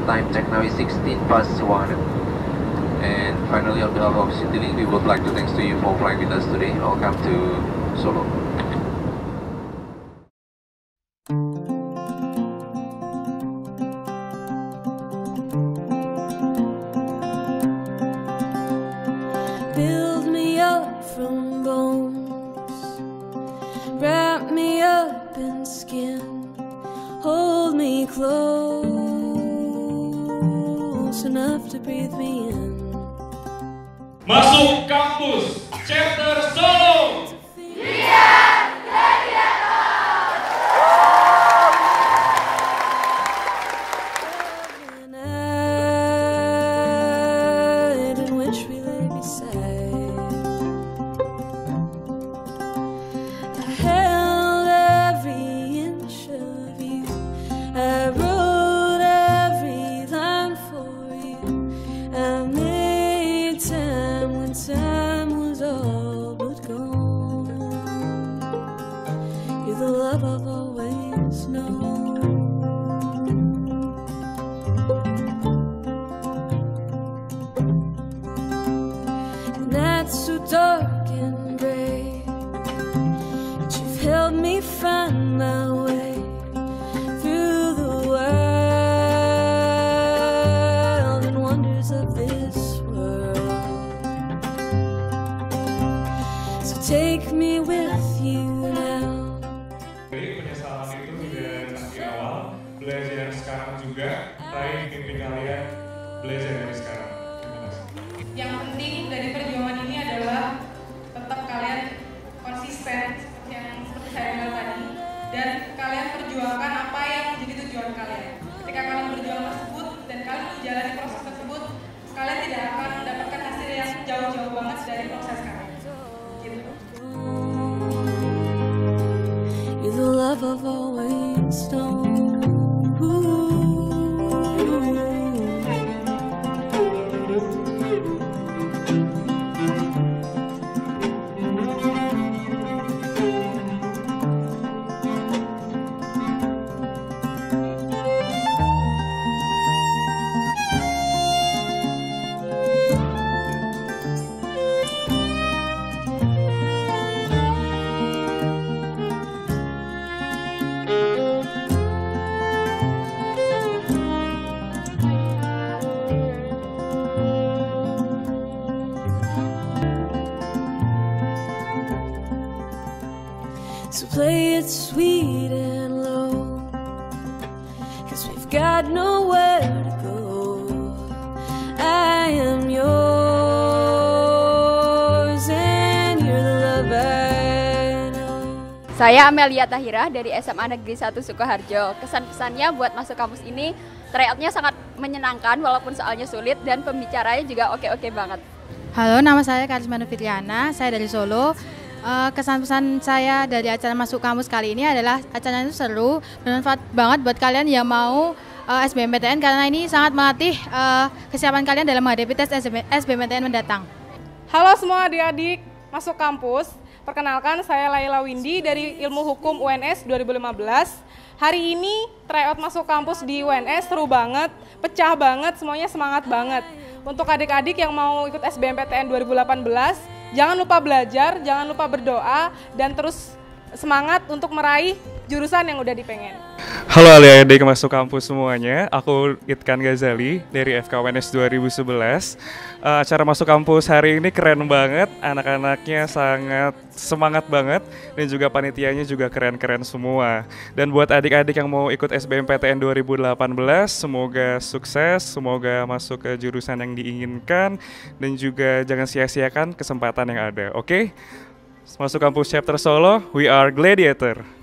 time check now is 16 past 1. And finally, on behalf of Citylink, we would like to thanks to you for flying with us today. Welcome to Solo. Build me up from bones, wrap me up in skin, hold me close enough to breathe me in. Masuk kampus chapter Solo. Night in which we lay beside, I held every inch of you, I wrote every line for you, I made time when time was all but gone. You're the love I've always known. Nights so dark and gray, but you've helped me find my way through the wild and wonders of this world. So take me with you now. Baik, penyesalan itu sudah di awal, belajar sekarang juga, raih mimpi kalian, belajar dari sekarang. Terima kasih. Yang penting dari perjuangan ini adalah tetap kalian konsisten yang seperti saya bilang tadi, dan kalian perjuangkan apa yang menjadi tujuan kalian. Ketika kalian berjuang tersebut dan kalian menjalani proses tersebut, kalian tidak akan mendapatkan hasil yang jauh-jauh banget dari proses kalian. Gitu. You're the love I've always known. So play it sweet and low, 'cause we've got nowhere to go. I am yours and you're the love I know. Saya Amelia Tahira dari SMA Negeri 1 Sukoharjo. Kesan-pesannya buat masuk kampus ini, tryout-nya sangat menyenangkan walaupun soalnya sulit dan pembicaranya juga oke-oke banget. Halo, nama saya Karisma Fitriana, saya dari Solo. Kesan-pesan saya dari acara masuk kampus kali ini adalah acaranya itu seru, bermanfaat banget buat kalian yang mau SBMPTN karena ini sangat melatih kesiapan kalian dalam menghadapi tes SBMPTN mendatang. Halo semua adik-adik masuk kampus. Perkenalkan, saya Laila Windy dari Ilmu Hukum UNS 2015. Hari ini tryout masuk kampus di UNS seru banget, pecah banget, semuanya semangat banget. Untuk adik-adik yang mau ikut SBMPTN 2018, jangan lupa belajar, jangan lupa berdoa, dan terus semangat untuk meraih jurusan yang udah dipengen. Halo adik-adik masuk kampus semuanya, aku Itkan Ghazali dari FKUNS 2011. Acara masuk kampus hari ini keren banget, anak-anaknya sangat semangat banget, dan juga panitianya juga keren-keren semua. Dan buat adik-adik yang mau ikut SBMPTN 2018, semoga sukses, semoga masuk ke jurusan yang diinginkan, dan juga jangan sia-siakan kesempatan yang ada, oke? Masuk kampus chapter Solo, we are gladiator.